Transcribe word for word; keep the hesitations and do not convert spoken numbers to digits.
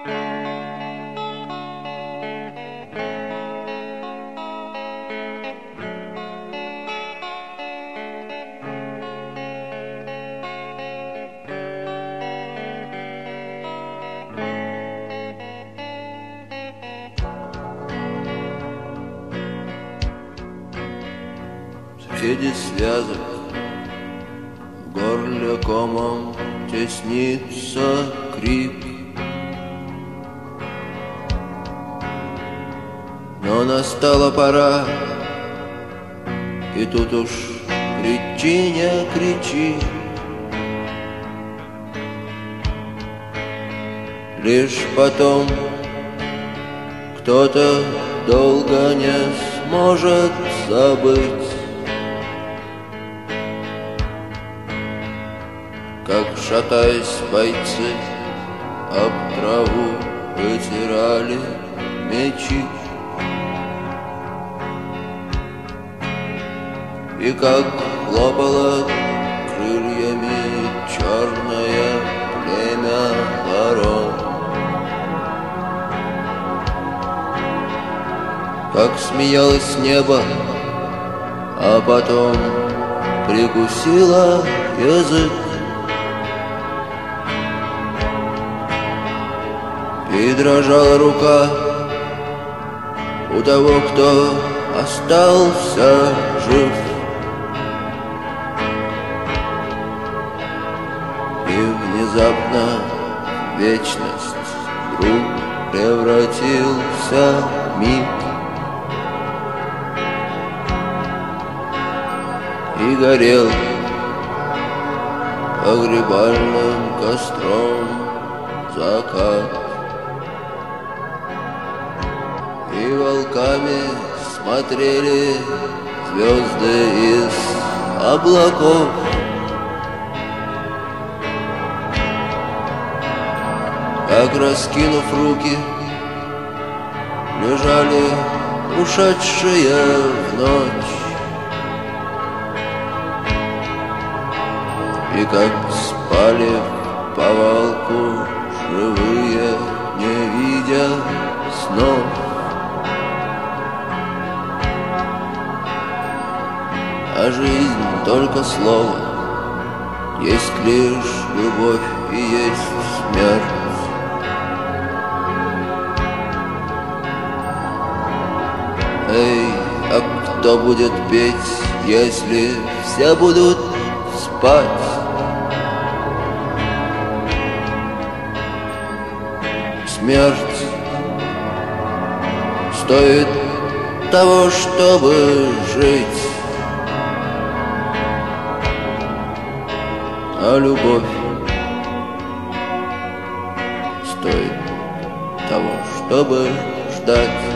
Среди связок в горле комом теснится крик, но настала пора, и тут уж кричи, не кричи. Лишь потом кто-то долго не сможет забыть, как, шатаясь, бойцы об траву вытирали мечи, и как хлопало крыльями черное племя ворон, как смеялось небо, а потом прикусило язык, и дрожала рука у того, кто остался жив. И внезапно вечность вдруг превратился в миг, и горел погребальным костром закат. И волками смотрели звезды из облаков, как, раскинув руки, лежали ушедшие в ночь, и как спали в повалку живые, не видя снов. А жизнь только слово, есть лишь любовь и есть смерть. Эй, а кто будет петь, если все будут спать? Смерть стоит того, чтобы жить, а любовь стоит того, чтобы ждать.